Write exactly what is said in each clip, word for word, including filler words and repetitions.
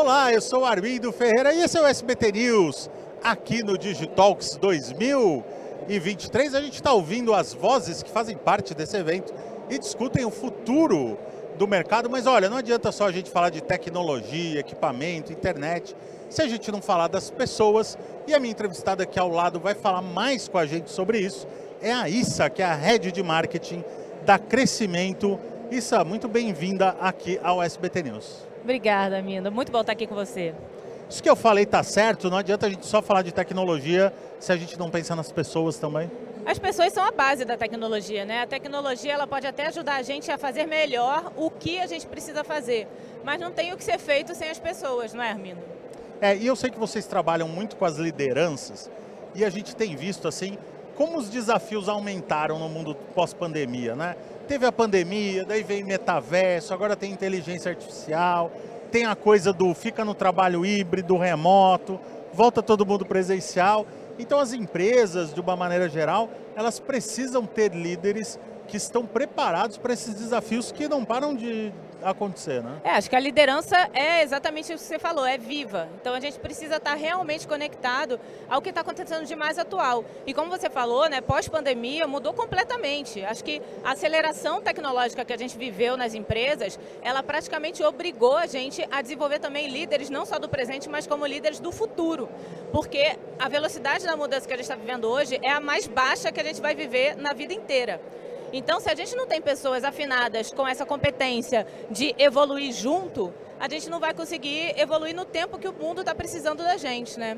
Olá, eu sou o Armindo Ferreira e esse é o S B T News. Aqui no Digitalks dois mil e vinte e três a gente está ouvindo as vozes que fazem parte desse evento e discutem o futuro do mercado. Mas olha, não adianta só a gente falar de tecnologia, equipamento, internet, se a gente não falar das pessoas. E a minha entrevistada aqui ao lado vai falar mais com a gente sobre isso. É a Issa, que é a Head de Marketing da Crescimento. Issa, muito bem-vinda aqui ao S B T News. Obrigada, Armindo. Muito bom estar aqui com você. Isso que eu falei está certo, não adianta a gente só falar de tecnologia se a gente não pensar nas pessoas também. As pessoas são a base da tecnologia, né? A tecnologia ela pode até ajudar a gente a fazer melhor o que a gente precisa fazer, mas não tem o que ser feito sem as pessoas, não é, Armindo? É, e eu sei que vocês trabalham muito com as lideranças e a gente tem visto assim como os desafios aumentaram no mundo pós-pandemia, né? Teve a pandemia, daí veio metaverso, agora tem inteligência artificial, tem a coisa do fica no trabalho híbrido, remoto, volta todo mundo presencial. Então as empresas, de uma maneira geral, elas precisam ter líderes que estão preparados para esses desafios que não param de acontecer, né? É, acho que a liderança é exatamente o que você falou, é viva. Então a gente precisa estar realmente conectado ao que está acontecendo de mais atual. E como você falou, né, pós-pandemia mudou completamente. Acho que a aceleração tecnológica que a gente viveu nas empresas, ela praticamente obrigou a gente a desenvolver também líderes, não só do presente, mas como líderes do futuro. Porque a velocidade da mudança que a gente está vivendo hoje é a mais baixa que a gente vai viver na vida inteira. Então, se a gente não tem pessoas afinadas com essa competência de evoluir junto, a gente não vai conseguir evoluir no tempo que o mundo está precisando da gente, né?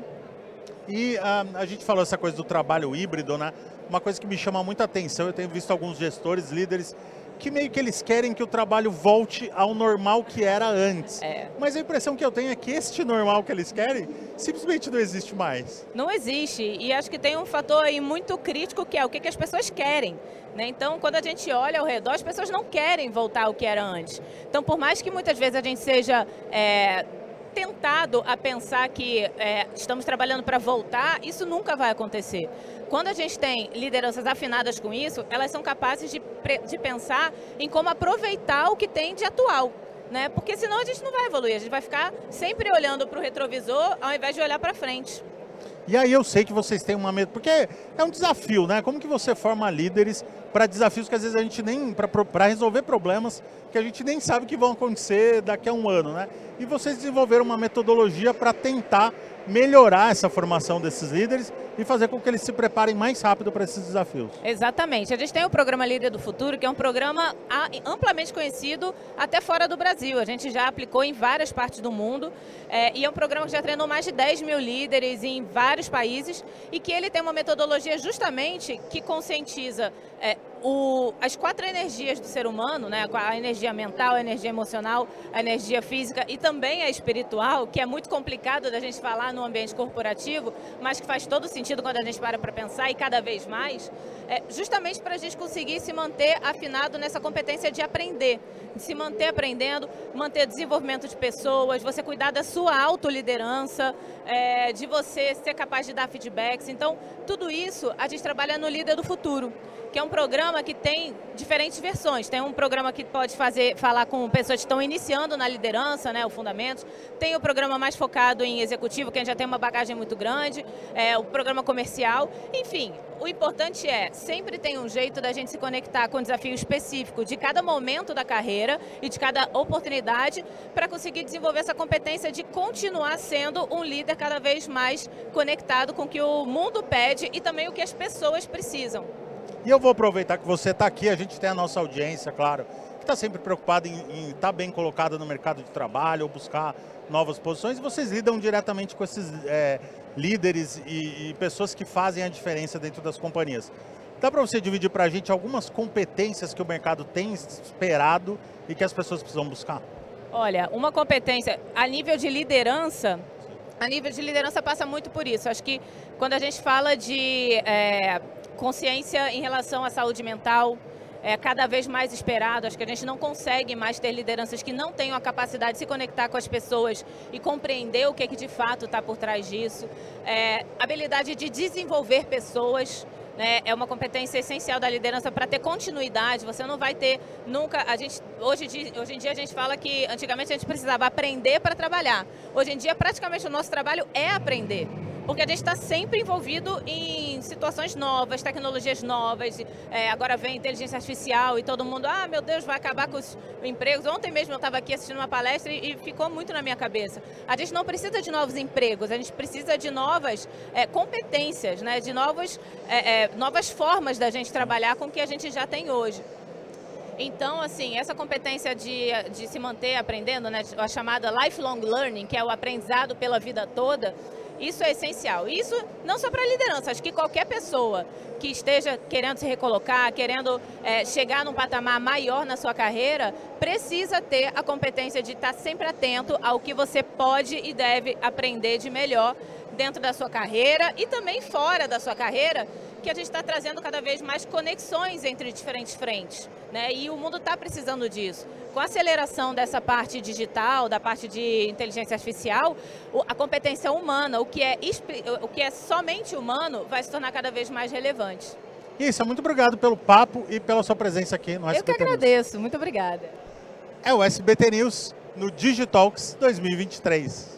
E a, a gente falou essa coisa do trabalho híbrido, né? Uma coisa que me chama muita atenção, eu tenho visto alguns gestores, líderes, que meio que eles querem que o trabalho volte ao normal que era antes. É. Mas a impressão que eu tenho é que este normal que eles querem simplesmente não existe mais. Não existe. E acho que tem um fator aí muito crítico que é o que, que as pessoas querem. Né? Então, quando a gente olha ao redor, as pessoas não querem voltar ao que era antes. Então, por mais que muitas vezes a gente seja é, tentado a pensar que é, estamos trabalhando para voltar, isso nunca vai acontecer. Quando a gente tem lideranças afinadas com isso, elas são capazes de, de pensar em como aproveitar o que tem de atual. Né? Porque senão a gente não vai evoluir, a gente vai ficar sempre olhando para o retrovisor ao invés de olhar para frente. E aí eu sei que vocês têm uma meta, porque é um desafio, né? Como que você forma líderes para desafios que às vezes a gente nem, para resolver problemas que a gente nem sabe que vão acontecer daqui a um ano, né? E vocês desenvolveram uma metodologia para tentar melhorar essa formação desses líderes e fazer com que eles se preparem mais rápido para esses desafios. Exatamente. A gente tem o programa Líder do Futuro, que é um programa amplamente conhecido até fora do Brasil. A gente já aplicou em várias partes do mundo é, e é um programa que já treinou mais de dez mil líderes em vários países e que ele tem uma metodologia justamente que conscientiza é, o, as quatro energias do ser humano, né? A energia mental, a energia emocional, a energia física e também a espiritual, que é muito complicado da gente falar no ambiente corporativo, mas que faz todo sentido quando a gente para para pensar e cada vez mais, é, justamente para a gente conseguir se manter afinado nessa competência de aprender, de se manter aprendendo, manter desenvolvimento de pessoas, você cuidar da sua autoliderança, é, de você ser capaz de dar feedbacks. Então, tudo isso a gente trabalha no Líder do Futuro, que é um programa que tem diferentes versões. Tem um programa que pode fazer, falar com pessoas que estão iniciando na liderança, né, o Fundamentos. Tem o programa mais focado em executivo, que a gente já tem uma bagagem muito grande. É, o programa comercial. Enfim, o importante é, sempre tem um jeito da gente se conectar com o desafio específico de cada momento da carreira e de cada oportunidade para conseguir desenvolver essa competência de continuar sendo um líder cada vez mais conectado com o que o mundo pede e também o que as pessoas precisam. E eu vou aproveitar que você está aqui, a gente tem a nossa audiência, claro, que está sempre preocupada em estar tá bem colocada no mercado de trabalho ou buscar novas posições. Vocês lidam diretamente com esses é, líderes e, e pessoas que fazem a diferença dentro das companhias. Dá para você dividir para a gente algumas competências que o mercado tem esperado e que as pessoas precisam buscar? Olha, uma competência a nível de liderança, a nível de liderança passa muito por isso. Acho que quando a gente fala de é, consciência em relação à saúde mental, é cada vez mais esperado. Acho que a gente não consegue mais ter lideranças que não tenham a capacidade de se conectar com as pessoas e compreender o que, é que de fato está por trás disso. É, habilidade de desenvolver pessoas, né? É uma competência essencial da liderança para ter continuidade. Você não vai ter nunca... A gente, hoje, hoje em dia a gente fala que antigamente a gente precisava aprender para trabalhar. Hoje em dia praticamente o nosso trabalho é aprender. Porque a gente está sempre envolvido em situações novas, tecnologias novas, é, agora vem inteligência artificial e todo mundo, ah, meu Deus, vai acabar com os empregos. Ontem mesmo eu estava aqui assistindo uma palestra e, e ficou muito na minha cabeça. A gente não precisa de novos empregos, a gente precisa de novas é, competências, né? De novos, é, é, novas formas da gente trabalhar com o que a gente já tem hoje. Então, assim, essa competência de, de se manter aprendendo, né? A chamada lifelong learning, que é o aprendizado pela vida toda, isso é essencial. Isso não só para a liderança, acho que qualquer pessoa que esteja querendo se recolocar, querendo é, chegar num patamar maior na sua carreira, precisa ter a competência de estar sempre atento ao que você pode e deve aprender de melhor dentro da sua carreira e também fora da sua carreira, que a gente está trazendo cada vez mais conexões entre diferentes frentes, né? E o mundo está precisando disso. Com a aceleração dessa parte digital, da parte de inteligência artificial, a competência humana, o que é, o que é somente humano, vai se tornar cada vez mais relevante. Isso, muito obrigado pelo papo e pela sua presença aqui no S B T News. Eu que agradeço, muito obrigada. É o S B T News no Digitalks dois mil e vinte e três.